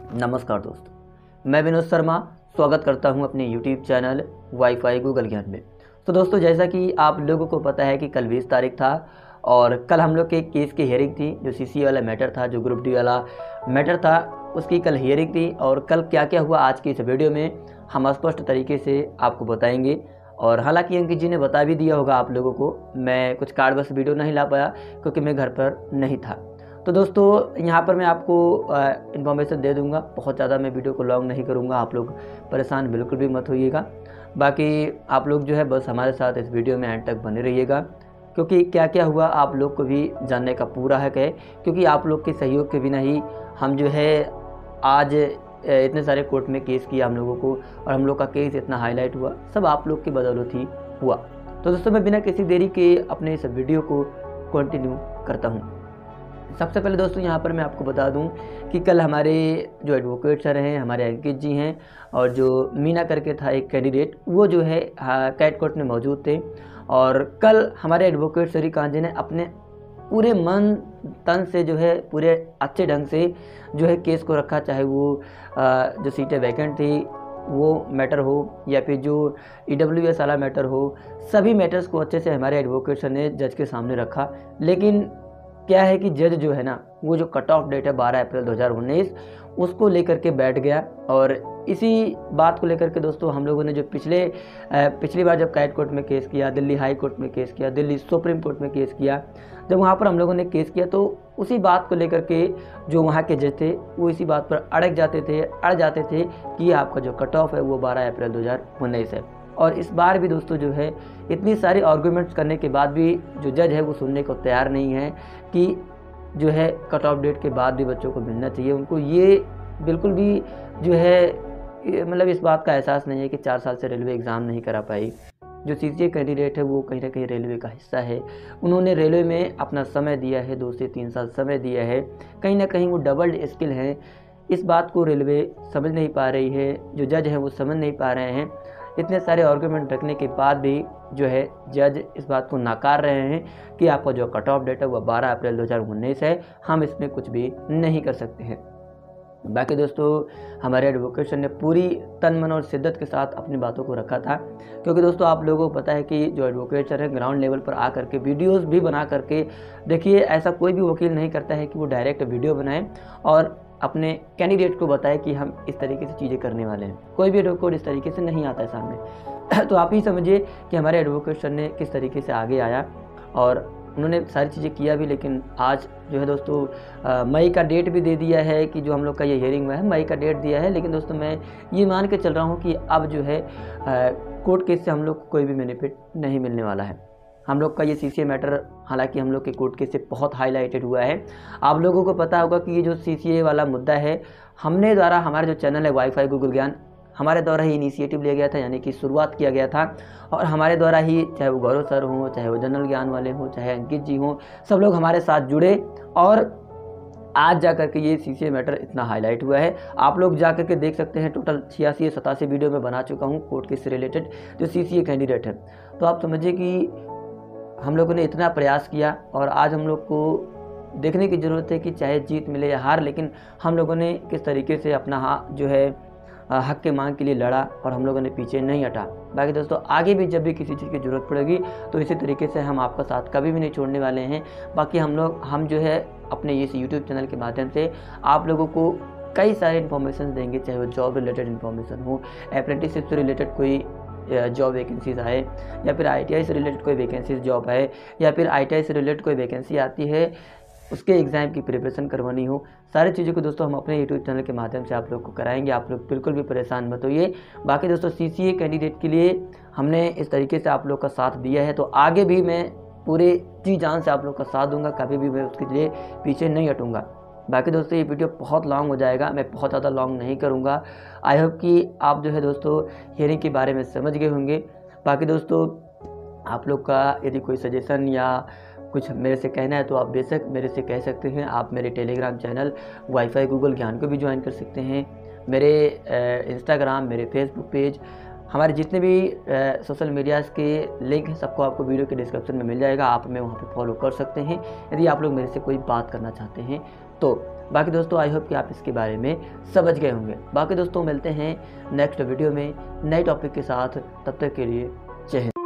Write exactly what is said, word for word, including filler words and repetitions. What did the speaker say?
नमस्कार दोस्तों, मैं विनोद शर्मा स्वागत करता हूं अपने यूट्यूब चैनल वाईफाई गूगल ज्ञान में। तो दोस्तों, जैसा कि आप लोगों को पता है कि कल बीस तारीख था और कल हम लोग के केस की हियरिंग थी। जो सीसीए वाला मैटर था, जो ग्रुप डी वाला मैटर था, उसकी कल हियरिंग थी। और कल क्या क्या हुआ आज की इस वीडियो में हम स्पष्ट तरीके से आपको बताएंगे। और हालांकि अंकित जी ने बता भी दिया होगा आप लोगों को, मैं कुछ कारणवश वीडियो नहीं ला पाया क्योंकि मैं घर पर नहीं था। तो दोस्तों, यहाँ पर मैं आपको इन्फॉर्मेशन दे दूंगा, बहुत ज़्यादा मैं वीडियो को लॉन्ग नहीं करूँगा, आप लोग परेशान बिल्कुल भी मत होइएगा। बाकी आप लोग जो है बस हमारे साथ इस वीडियो में एंड तक बने रहिएगा, क्योंकि क्या क्या हुआ आप लोग को भी जानने का पूरा हक है। क्योंकि आप लोग के सहयोग के बिना ही हम जो है आज इतने सारे कोर्ट में केस किया हम लोगों को, और हम लोग का केस इतना हाईलाइट हुआ, सब आप लोग की बदौलत ही हुआ। तो दोस्तों, मैं बिना किसी देरी के अपने इस वीडियो को कंटिन्यू करता हूँ। सबसे पहले दोस्तों, यहाँ पर मैं आपको बता दूं कि कल हमारे जो एडवोकेट सर हैं, हमारे अंकित जी हैं, और जो मीना करके था एक कैंडिडेट, वो जो है कैट कोर्ट में मौजूद थे। और कल हमारे एडवोकेट श्रीकांत जी ने अपने पूरे मन तन से जो है पूरे अच्छे ढंग से जो है केस को रखा, चाहे वो जो सीटें वैकेंट थी वो मैटर हो या फिर जो ईडब्ल्यू एस वाला मैटर हो, सभी मैटर्स को अच्छे से हमारे एडवोकेट सर ने जज के सामने रखा। लेकिन क्या है कि जज जो है ना, वो जो कट ऑफ डेट है बारह अप्रैल दो हज़ार उन्नीस, उसको लेकर के बैठ गया। और इसी बात को लेकर के दोस्तों, हम लोगों ने जो पिछले पिछली बार जब कैट कोर्ट में केस किया, दिल्ली हाई कोर्ट में केस किया, दिल्ली सुप्रीम कोर्ट में केस किया, जब वहाँ पर हम लोगों ने केस किया तो उसी बात को लेकर के जो वहाँ के जज थे वो इसी बात पर अड़क जाते थे अड़ जाते थे कि आपका जो कट ऑफ है वो बारह अप्रैल दो हज़ार उन्नीस है। और इस बार भी दोस्तों जो है इतनी सारी आर्गूमेंट्स करने के बाद भी जो जज है वो सुनने को तैयार नहीं है कि जो है कट ऑफ डेट के बाद भी बच्चों को मिलना चाहिए। उनको ये बिल्कुल भी जो है मतलब इस बात का एहसास नहीं है कि चार साल से रेलवे एग्ज़ाम नहीं करा पाई। जो सीसीए कैंडिडेट है वो कहीं ना कहीं रेलवे का हिस्सा है, उन्होंने रेलवे में अपना समय दिया है, दो से तीन साल समय दिया है, कहीं ना कहीं वो डबल स्किल हैं। इस बात को रेलवे समझ नहीं पा रही है, जो जज हैं वो समझ नहीं पा रहे हैं। इतने सारे आर्गूमेंट रखने के बाद भी जो है जज इस बात को नकार रहे हैं कि आपका जो कट ऑफ डेट है वह बारह अप्रैल दो हज़ार उन्नीस है, हम इसमें कुछ भी नहीं कर सकते हैं। बाकी दोस्तों, हमारे एडवोकेट ने पूरी तन मन और शिद्दत के साथ अपनी बातों को रखा था, क्योंकि दोस्तों आप लोगों को पता है कि जो एडवोकेट है ग्राउंड लेवल पर आ करके वीडियोस भी बना करके, देखिए ऐसा कोई भी वकील नहीं करता है कि वो डायरेक्ट वीडियो बनाए और अपने कैंडिडेट को बताए कि हम इस तरीके से चीज़ें करने वाले हैं। कोई भी एडवोकेट इस तरीके से नहीं आता है सामने। तो आप ही समझिए कि हमारे एडवोकेट सर ने किस तरीके से आगे आया और उन्होंने सारी चीज़ें किया भी। लेकिन आज जो है दोस्तों मई का डेट भी दे दिया है कि जो हम लोग का ये हियरिंग हुआ है, मई का डेट दिया है। लेकिन दोस्तों, मैं ये मान के चल रहा हूँ कि अब जो है कोर्ट केस से हम लोग को कोई भी बेनिफिट नहीं मिलने वाला है। हम लोग का ये सीसीए मैटर, हालांकि हम लोग के कोर्ट केस से बहुत हाईलाइटेड हुआ है। आप लोगों को पता होगा कि ये जो सीसीए वाला मुद्दा है, हमने द्वारा हमारा जो चैनल है वाईफाई गूगल ज्ञान, हमारे द्वारा ही इनिशिएटिव लिया गया था, यानी कि शुरुआत किया गया था। और हमारे द्वारा ही, चाहे वो गौरव सर हों, चाहे वो जनरल ज्ञान वाले हों, चाहे अंकित जी हों, सब लोग हमारे साथ जुड़े और आज जा करके ये सीसीए मैटर इतना हाईलाइट हुआ है। आप लोग जा करके देख सकते हैं, टोटल छियासी या सतासी वीडियो में बना चुका हूँ कोर्ट केस से रिलेटेड जो सीसीए कैंडिडेट है। तो आप समझिए कि हम लोगों ने इतना प्रयास किया और आज हम लोग को देखने की ज़रूरत है कि चाहे जीत मिले या हार, लेकिन हम लोगों ने किस तरीके से अपना हाथ जो है हक के मांग के लिए लड़ा और हम लोगों ने पीछे नहीं हटा। बाकी दोस्तों, आगे भी जब भी किसी चीज़ की ज़रूरत पड़ेगी तो इसी तरीके से हम आपका साथ कभी भी नहीं छोड़ने वाले हैं। बाकी हम लोग हम जो है अपने इस यूट्यूब चैनल के माध्यम से आप लोगों को कई सारे इन्फॉर्मेशन देंगे, चाहे वो जॉब रिलेटेड इन्फॉर्मेशन हो, अप्रेंटिसशिप से रिलेटेड कोई जॉब वैकेंसीज आए, या फिर आईटीआई से रिलेटेड कोई वैकेंसीज जॉब आए, या फिर आईटीआई से रिलेटेड कोई वैकेंसी आती है उसके एग्ज़ाम की प्रिपरेशन करवानी हो, सारी चीज़ों को दोस्तों हम अपने यूट्यूब चैनल के माध्यम से आप लोग को कराएंगे। आप लोग बिल्कुल भी परेशान मत होइए। बाकी दोस्तों, सीसीए कैंडिडेट के लिए हमने इस तरीके से आप लोग का साथ दिया है, तो आगे भी मैं पूरे जी जान से आप लोग का साथ दूंगा, कभी भी मैं उसके लिए पीछे नहीं हटूँगा। बाकी दोस्तों, ये वीडियो बहुत लॉन्ग हो जाएगा, मैं बहुत ज़्यादा लॉन्ग नहीं करूँगा। आई होप कि आप जो है दोस्तों हियरिंग के बारे में समझ गए होंगे। बाकी दोस्तों, आप लोग का यदि कोई सजेशन या कुछ मेरे से कहना है तो आप बेशक मेरे से कह सकते हैं। आप मेरे टेलीग्राम चैनल वाईफाई गूगल ज्ञान को भी ज्वाइन कर सकते हैं। मेरे इंस्टाग्राम, मेरे फेसबुक पेज, हमारे जितने भी सोशल मीडियाज़ के लिंक हैं सबको आपको वीडियो के डिस्क्रिप्शन में मिल जाएगा। आप हमें वहाँ पे फॉलो कर सकते हैं यदि आप लोग मेरे से कोई बात करना चाहते हैं तो। बाकी दोस्तों आई होप कि आप इसके बारे में समझ गए होंगे। बाकी दोस्तों मिलते हैं नेक्स्ट वीडियो में नए टॉपिक के साथ, तब तक के लिए जय हिंद।